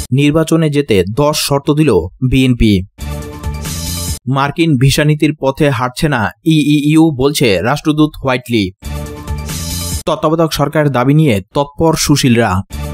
নির্বাচনে যেতে 10 শর্ত দিল বিএনপি। মার্কিন ভিসা নীতির পথে হাঁটছে না ইইউ, বলছে রাষ্ট্রদূত হোয়াইটলি। তত্ত্বাবধায়ক সরকারের দাবি নিয়ে তৎপর সুশীলরা।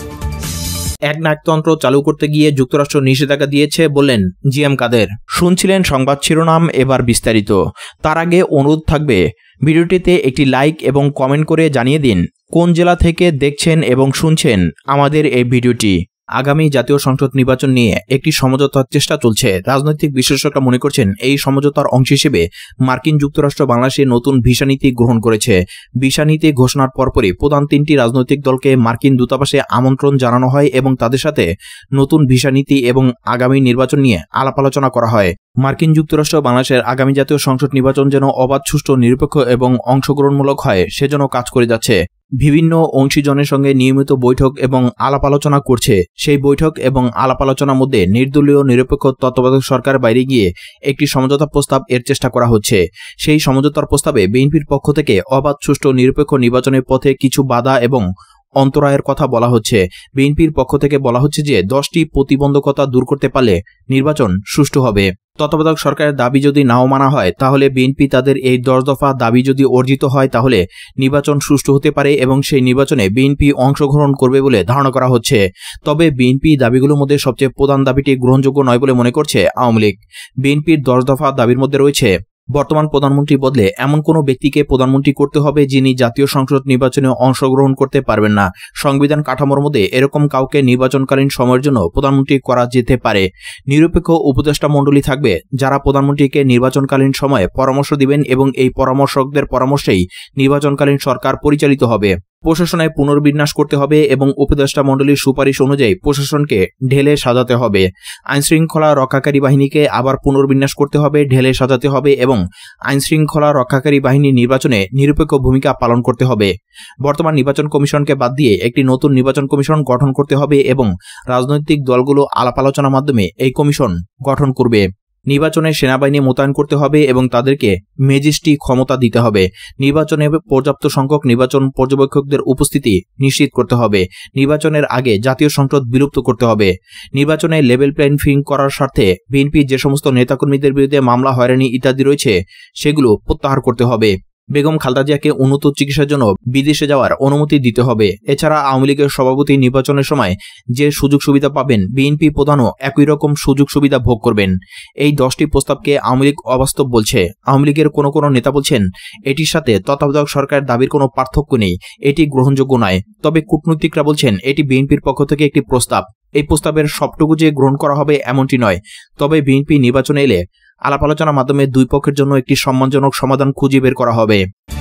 একনায়কতন্ত্র চালু করতে গিয়ে যুক্তরাষ্ট্র নিষেধাজ্ঞা দিয়েছে বললেন জিএম কাদের। শুনছিলেন সংবাদ শিরোনাম, এবার বিস্তারিত। তার আগে অনুরোধ থাকবে ভিডিওটিতে একটি লাইক এবং কমেন্ট করে জানিয়ে দিন কোন জেলা থেকে দেখছেন এবং শুনছেন আমাদের এই ভিডিওটি। আগামী জাতীয় সংসদ নির্বাচন নিয়ে একটি সমঝোতার চেষ্টা চলছে। রাজনৈতিক বিশ্লেষকরা মনে করছেন এই সমঝোতার অংশ হিসেবে মার্কিন যুক্তরাষ্ট্র বাংলাদেশে নতুন ভিসা নীতি গ্রহণ করেছে। ভিসা নীতি ঘোষণার পরপরই প্রধান 3টি রাজনৈতিক দলকে মার্কিন দূতাবাসে আমন্ত্রণ জানানো হয় এবং তাদের সাথে নতুন ভিসা নীতি এবং আগামী নির্বাচন নিয়ে আলাপ আলোচনা করা হয়। মার্কিন যুক্তরাষ্ট্র বাংলাদেশের আগামী জাতীয় সংসদ নির্বাচন যেন অবাধ, সুষ্ঠু, নিরপেক্ষ এবং অংশগ্রহণমূলক হয় সেজন্য কাজ করে যাচ্ছে। বিভিন্ন অংশীজনের সঙ্গে নিয়মিত বৈঠক এবং আলাপ আলোচনা করছে। সেই বৈঠক এবং আলাপ আলোচনার মধ্যে নির্দলীয় নিরপেক্ষ তত্ত্বাবধায়ক সরকার বাইরে গিয়ে একটি সমঝোতা প্রস্তাব এর চেষ্টা করা হচ্ছে। সেই সমঝোতার প্রস্তাবে বিএনপির পক্ষ থেকে অবাধ, সুষ্ঠু, নিরপেক্ষ নির্বাচনের পথে কিছু বাধা এবং অন্তরায়ের কথা বলা হচ্ছে। বিএনপির পক্ষ থেকে বলা হচ্ছে যে 10টি প্রতিবন্ধকতা দূর করতে পারলে নির্বাচন সুষ্ঠু হবে। তত্ত্বাবধায়ক সরকারের দাবি যদি নাও মানা হয় তাহলে বিএনপি তাদের এই 10 দফা দাবি যদি অর্জিত হয় তাহলে নির্বাচন সুষ্ঠু হতে পারে এবং সেই নির্বাচনে বিএনপি অংশগ্রহণ করবে বলে ধারণা করা হচ্ছে। তবে বিএনপি দাবিগুলোর মধ্যে সবচেয়ে প্রধান দাবিটি গ্রহণযোগ্য নয় বলে মনে করছে আওয়ামী লীগ। বিএনপির 10 দফা দাবির মধ্যে রয়েছে বর্তমান প্রধানমন্ত্রী বদলে এমন কোনো ব্যক্তিকে প্রধানমন্ত্রী করতে হবে যিনি জাতীয় সংসদ নির্বাচনে অংশগ্রহণ করতে পারবেন না। সংবিধান কাঠামোর মধ্যে এরকম কাউকে নির্বাচনকালীন সময়ের জন্য প্রধানমন্ত্রী করা যেতে পারে। নিরপেক্ষ উপদেষ্টা মণ্ডলী থাকবে যারা প্রধানমন্ত্রীকে নির্বাচনকালীন সময়ে পরামর্শ দিবেন এবং এই পরামর্শকদের পরামর্শেই নির্বাচনকালীন সরকার পরিচালিত হবে। প্রশাসনে পুনর্বিন্যাস করতে হবে এবং উপদেষ্টা মণ্ডলীর সুপারিশ অনুযায়ী প্রশাসনকে ঢেলে সাজাতে হবে। আইনশৃঙ্খলা রক্ষাকারী বাহিনীকে আবার পুনর্বিন্যাস করতে হবে, ঢেলে সাজাতে হবে এবং আইনশৃঙ্খলা রক্ষাকারী বাহিনী নির্বাচনে নিরপেক্ষ ভূমিকা পালন করতে হবে। বর্তমান নির্বাচন কমিশনকে বাদ দিয়ে একটি নতুন নির্বাচন কমিশন গঠন করতে হবে এবং রাজনৈতিক দলগুলো আলাপ আলোচনার মাধ্যমে এই কমিশন গঠন করবে। নির্বাচনে সেনাবাহিনী মোতায়েন করতে হবে এবং তাদেরকে ম্যাজিস্ট্রি ক্ষমতা দিতে হবে। নির্বাচনে পর্যাপ্ত সংখ্যক নির্বাচন পর্যবেক্ষকদের উপস্থিতি নিশ্চিত করতে হবে। নির্বাচনের আগে জাতীয় সংসদ বিলুপ্ত করতে হবে। নির্বাচনে লেভেল প্লেইং ফিল্ড করার স্বার্থে বিএনপি যে সমস্ত নেতাকর্মীদের বিরুদ্ধে মামলা, হয়রানি ইত্যাদি রয়েছে সেগুলো প্রত্যাহার করতে হবে। বেগম খালেদা জিয়াকে উন্নত চিকিৎসার জন্য বিদেশে যাওয়ার অনুমতি দিতে হবে। এছাড়া আওয়ামী লীগের সভাপতি নির্বাচনের সময় যে সুযোগ সুবিধা পাবেন বিএনপি প্রধানও একই রকম সুযোগ সুবিধা ভোগ করবেন। এই 10টি প্রস্তাবকে আওয়ামী লীগ অবাস্তব বলছে। আওয়ামী লীগের কোনো নেতা বলছেন এটির সাথে তত্ত্বাবধায়ক সরকারের দাবির কোনো পার্থক্য নেই, এটি গ্রহণযোগ্য নয়। তবে কূটনীতিকরা বলছেন এটি বিএনপির পক্ষ থেকে একটি প্রস্তাব। এই প্রস্তাবের সবটুকু যে গ্রহণ করা হবে এমনটি নয়। তবে বিএনপি নির্বাচনে এলে আলাপ আলোচনার মাধ্যমে দুই পক্ষের জন্য একটি সম্মানজনক সমাধান খুঁজে বের করা হবে।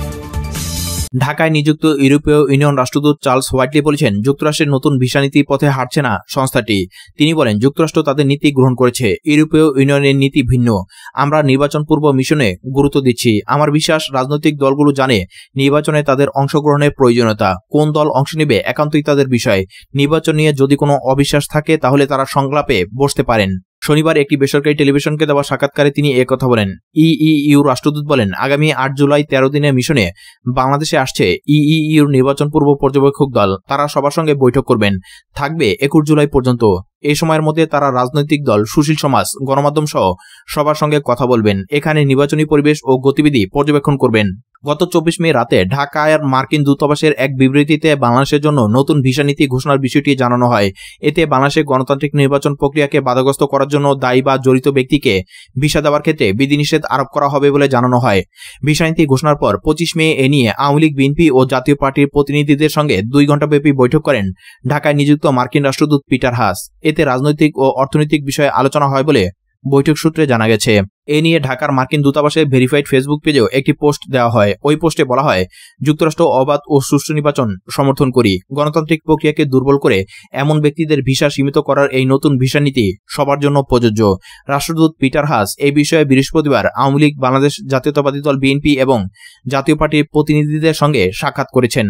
ঢাকায় নিযুক্ত ইউরোপীয় ইউনিয়ন রাষ্ট্রদূত চার্লস হোয়াইটলি বলেছেন যুক্তরাষ্ট্রের নতুন ভিসা নীতির পথে হাঁটছে না সংস্থাটি। তিনি বলেন যুক্তরাষ্ট্র তাদের নীতি গ্রহণ করেছে, ইউরোপীয় ইউনিয়নের নীতি ভিন্ন। আমরা নির্বাচন পূর্ব মিশনে গুরুত্ব দিচ্ছি। আমার বিশ্বাস রাজনৈতিক দলগুলো জানে নির্বাচনে তাদের অংশগ্রহণের প্রয়োজনীয়তা। কোন দল অংশ নেবে একান্তই তাদের বিষয়। নির্বাচন নিয়ে যদি কোনো অবিশ্বাস থাকে তাহলে তারা সংলাপে বসতে পারেন। শনিবার একটি বেসরকারি টেলিভিশনকে দেওয়া সাক্ষাৎকারে তিনি একথা বলেন। ইইউ রাষ্ট্রদূত বলেন আগামী 8 জুলাই 13 দিনের মিশনে বাংলাদেশে আসছে ইইউর নির্বাচন পূর্ব পর্যবেক্ষক দল। তারা সবার সঙ্গে বৈঠক করবেন, থাকবে 21 জুলাই পর্যন্ত। এই সময়ের মধ্যে তারা রাজনৈতিক দল, সুশীল সমাজ, গণমাধ্যম সহ সবার সঙ্গে কথা বলবেন। এখানে নির্বাচনী পরিবেশ ও গতিবিধি পর্যবেক্ষণ করবেন। গত 24 মে রাতে ঢাকায় মার্কিন দূতাবাসের এক বিবৃতিতে বাংলাদেশের জন্য নতুন ভিসা নীতি ঘোষণার বিষয়টি জানানো হয়। এতে বাংলাদেশের গণতান্ত্রিক নির্বাচন প্রক্রিয়াকে বাধাগ্রস্ত করার জন্য দায়ী বা জড়িত ব্যক্তিকে ভিসা দেওয়ার ক্ষেত্রে বিধিনিষেধ আরোপ করা হবে বলে জানানো হয়। ভিসা নীতি ঘোষণার পর 25 মে এ নিয়ে আওয়ামী লীগ, বিএনপি ও জাতীয় পার্টির প্রতিনিধিদের সঙ্গে 2 ঘণ্টাব্যাপী বৈঠক করেন ঢাকায় নিযুক্ত মার্কিন রাষ্ট্রদূত পিটার হাস। এতে রাজনৈতিক ও অর্থনৈতিক বিষয়ে আলোচনা হয় বলে বৈঠক সূত্রে জানা গেছে। এ নিয়ে ঢাকার মার্কিন দূতাবাসের ভেরিফাইড ফেসবুক পেজেও একটি পোস্ট দেওয়া হয়। ওই পোস্টে বলা হয় যুক্তরাষ্ট্র অবাধ ও সুষ্ঠু নির্বাচন সমর্থন করি। গণতান্ত্রিক প্রক্রিয়াকে দুর্বল করে এমন ব্যক্তিদের ভিসা সীমিত করার এই নতুন ভিসা নীতি সবার জন্য প্রযোজ্য। রাষ্ট্রদূত পিটার হাস এই বিষয়ে বৃহস্পতিবার আওয়ামী লীগ, বাংলাদেশ জাতীয়তাবাদী দল বিএনপি এবং জাতীয় পার্টির প্রতিনিধিদের সঙ্গে সাক্ষাৎ করেছেন।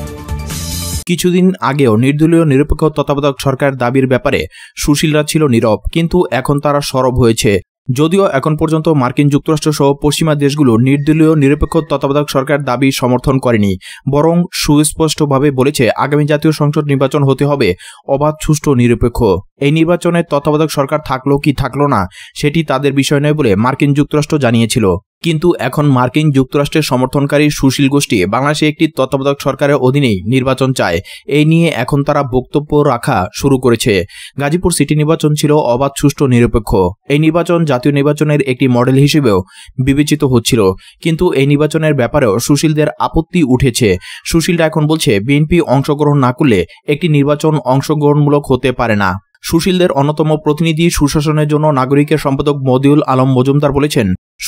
কিছুদিন আগেও নির্দলীয় নিরপেক্ষ তত্ত্বাবধায়ক সরকার দাবির ব্যাপারে সুশীলরা ছিল নীরব, কিন্তু এখন তারা সরব হয়েছে। যদিও এখন পর্যন্ত মার্কিন যুক্তরাষ্ট্র সহ পশ্চিমা দেশগুলো নির্দলীয় নিরপেক্ষ তত্ত্বাবধায়ক সরকার দাবি সমর্থন করেনি, বরং সুস্পষ্টভাবে বলেছে আগামী জাতীয় সংসদ নির্বাচন হতে হবে অবাধ, সুষ্ঠু, নিরপেক্ষ। এই নির্বাচনে তত্ত্বাবধায়ক সরকার থাকলো কি থাকলো না সেটি তাদের বিষয় নয় বলে মার্কিন যুক্তরাষ্ট্র জানিয়েছিল। কিন্তু এখন মার্কিন যুক্তরাষ্ট্রের সমর্থনকারী সুশীল গোষ্ঠী বাংলাদেশে একটি তত্ত্বাবধায়ক সরকারের অধীনেই নির্বাচন চায়। এই নিয়ে এখন তারা বক্তব্য রাখা শুরু করেছে। গাজীপুর সিটি নির্বাচন ছিল অবাধ, সুষ্ঠু, নিরপেক্ষ। এই নির্বাচন জাতীয় নির্বাচনের একটি মডেল হিসেবেও বিবেচিত হচ্ছিল। কিন্তু এই নির্বাচনের ব্যাপারেও সুশীলদের আপত্তি উঠেছে। সুশীলরা এখন বলছে বিএনপি অংশগ্রহণ না করলে একটি নির্বাচন অংশগ্রহণমূলক হতে পারে না। সুশীলদের অন্যতম প্রতিনিধি সুশাসনের জন্য নাগরিকের সম্পাদক বদিউল আলম মজুমদার বলেছেন,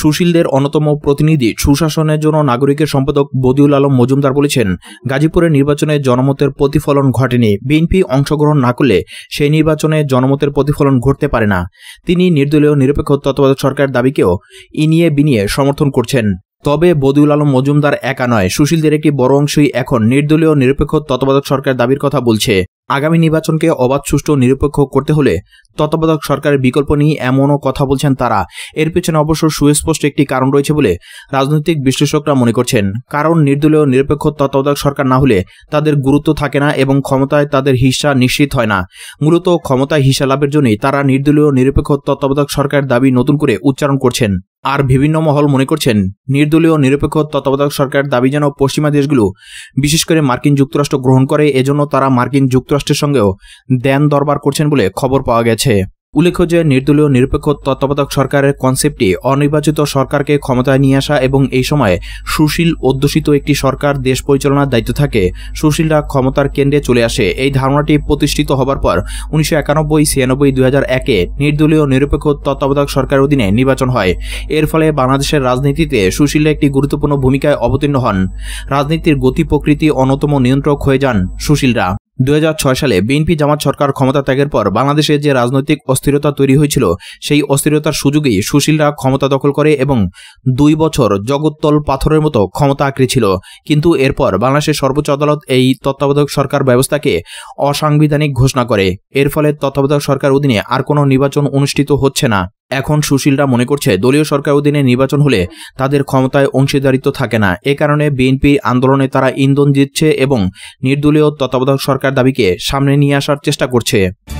গাজীপুরের নির্বাচনে জনমতের প্রতিফলন ঘটেনি। বিএনপি অংশগ্রহণ না করলে সেই নির্বাচনে জনমতের প্রতিফলন ঘটতে পারে না। তিনি নির্দলীয় নিরপেক্ষ তত্ত্বাবধায়ক সরকারের দাবিকেও ইনিয়ে বিনিয়ে সমর্থন করছেন। তবে বদিউল আলম মজুমদার একা নয়, সুশীলদের একটি বড় অংশই এখন নির্দলীয় নিরপেক্ষ তত্ত্বাবধায়ক সরকার দাবির কথা বলছে। আগামী নির্বাচনকে অবাধ, সুষ্ঠু, নিরপেক্ষ করতে হলে তত্ত্বাবধায়ক সরকারের বিকল্প নিয়ে এমনও কথা বলছেন তারা। এর পেছনে অবশ্য সুস্পষ্ট একটি কারণ রয়েছে বলে রাজনৈতিক বিশ্লেষকরা মনে করছেন। কারণ নির্দলীয় নিরপেক্ষ তত্ত্বাবধায়ক সরকার না হলে তাদের গুরুত্ব থাকে না এবং ক্ষমতায় তাদের হিস্সা নিশ্চিত হয় না। মূলত ক্ষমতায় হিস্সা লাভের জন্যই তারা নির্দলীয় নিরপেক্ষ তত্ত্বাবধায়ক সরকার দাবি নতুন করে উচ্চারণ করছেন। আর বিভিন্ন মহল মনে করছেন নির্দলীয় নিরপেক্ষ তত্ত্বাবধায়ক সরকার দাবি যেন পশ্চিমা দেশগুলো, বিশেষ করে মার্কিন যুক্তরাষ্ট্র গ্রহণ করে। এজন্য তারা মার্কিন যুক্তরাষ্ট্রের সঙ্গেও দেন দরবার করছেন বলে খবর পাওয়া গেছে। উল্লেখ্য যে নির্দলীয় নিরপেক্ষ তত্ত্বাবধায়ক সরকারের কনসেপ্টটি অনির্বাচিত সরকারকে ক্ষমতায় নিয়ে আসা এবং এই সময় সুশীল অধ্যুষিত একটি সরকার দেশ পরিচালনার দায়িত্ব থাকে, সুশীলরা ক্ষমতার কেন্দ্রে চলে আসে। এই ধারণাটি প্রতিষ্ঠিত হবার পর 1991, 96, 2001-এ নির্দলীয় নিরপেক্ষ তত্ত্বাবধায়ক সরকারের অধীনে নির্বাচন হয়। এর ফলে বাংলাদেশের রাজনীতিতে সুশীলরা একটি গুরুত্বপূর্ণ ভূমিকায় অবতীর্ণ হন। রাজনীতির গতি প্রকৃতি অন্যতম নিয়ন্ত্রক হয়ে যান সুশীলরা। 2006 সালে বিএনপি জামাত সরকার ক্ষমতা ত্যাগের পর বাংলাদেশে যে রাজনৈতিক অস্থিরতা তৈরি হয়েছিল, সেই অস্থিরতার সুযোগেই সুশীলরা ক্ষমতা দখল করে এবং 2 বছর জগত্তল পাথরের মতো ক্ষমতা আঁকড়ে ছিল। কিন্তু এরপর বাংলাদেশের সর্বোচ্চ আদালত এই তত্ত্বাবধায়ক সরকার ব্যবস্থাকে অসাংবিধানিক ঘোষণা করে। এর ফলে তত্ত্বাবধায়ক সরকার অধীনে আর কোনো নির্বাচন অনুষ্ঠিত হচ্ছে না। এখন সুশীলরা মনে করছে দলীয় সরকার অধীনে নির্বাচন হলে তাদের ক্ষমতায় অংশীদারিত্ব থাকে না। এ কারণে বিএনপি আন্দোলনে তারা ইন্ধন দিচ্ছে এবং নির্দলীয় তত্ত্বাবধায়ক সরকার দাবিকে সামনে নিয়ে আসার চেষ্টা করছে।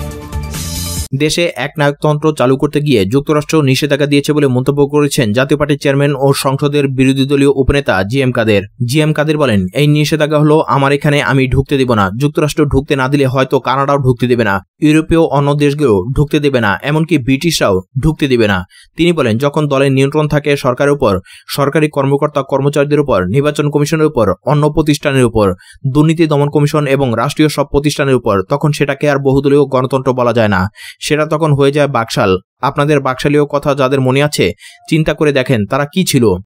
দেশে একনায়কতন্ত্র চালু করতে গিয়ে যুক্তরাষ্ট্র নিষেধাজ্ঞা দিয়েছে বলে মন্তব্য করেছেন জাতীয় পার্টির চেয়ারম্যান ও সংসদের বিরোধী দলীয় উপনেতা জিএম কাদের বলেন, এই নিষেধাজ্ঞা হলো আমার এখানে, আমি ঢুকতে দেব না। যুক্তরাষ্ট্র ঢুকতে না দিলে হয়তো কানাডাও ঢুকতে দেবে না, ইউরোপীয় অন্য দেশগুলো ঢুকতে দেবে না, এমনকি ব্রিটিশরাও ঢুকতে দেবে না। তিনি বলেন, যখন দলের নিয়ন্ত্রণ থাকে সরকারের উপর, সরকারি কর্মকর্তা কর্মচারীদের উপর, নির্বাচন কমিশনের উপর, অন্য প্রতিষ্ঠানের উপর, দুর্নীতি দমন কমিশন এবং রাষ্ট্রীয় সব প্রতিষ্ঠানের উপর, তখন সেটাকে আর বহুদলীয় গণতন্ত্র বলা যায় না, সেটা তখন হয়ে যায় বাকশাল। আপনাদের বাকশালীয় কথা যাদের মনে আছে চিন্তা করে দেখেন তারা কি ছিল।